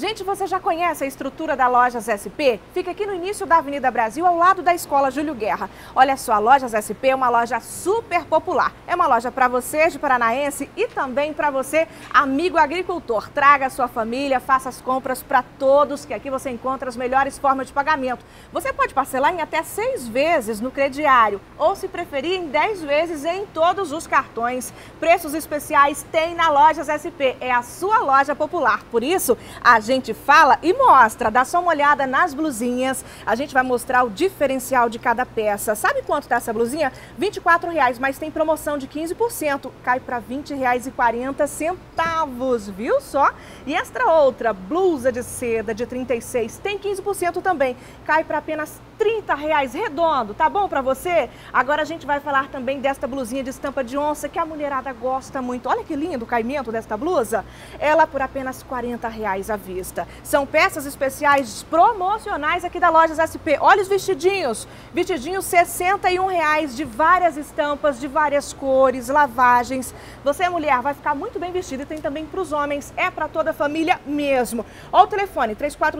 Gente, você já conhece a estrutura da Lojas SP? Fica aqui no início da Avenida Brasil, ao lado da Escola Júlio Guerra. Olha só, a Lojas SP é uma loja super popular. É uma loja para você de paranaense e também para você, amigo agricultor. Traga a sua família, faça as compras para todos, que aqui você encontra as melhores formas de pagamento. Você pode parcelar em até 6 vezes no crediário ou, se preferir, em 10 vezes em todos os cartões. Preços especiais tem na Lojas SP. É a sua loja popular. Por isso, a gente fala e mostra, dá só uma olhada nas blusinhas, a gente vai mostrar o diferencial de cada peça. Sabe quanto tá essa blusinha? R$ 24,00, mas tem promoção de 15%, cai para R$ 20,40, viu só? E esta outra, blusa de seda de 36, tem 15% também, cai para apenas R$ 30,00 redondo, tá bom para você? Agora a gente vai falar também desta blusinha de estampa de onça que a mulherada gosta muito. Olha que lindo o caimento desta blusa, ela por apenas R$ 40,00 à vista. São peças especiais promocionais aqui da Lojas SP. Olha os vestidinhos, vestidinhos R$ 61,00 de várias estampas, de várias cores, lavagens. Você, mulher, vai ficar muito bem vestida e tem também para os homens, é para toda a família mesmo. Olha o telefone,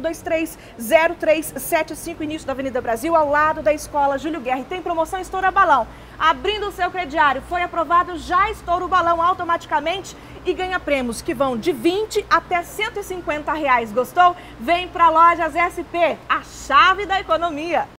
3423-0375, início da Avenida Brasil, ao lado da Escola Júlio Guerra. E tem promoção Estoura Balão. Abrindo o seu crediário, foi aprovado, já estoura o balão automaticamente e ganha prêmios que vão de 20 até R$ 150,00. Gostou? Vem para Lojas SP, a chave da economia.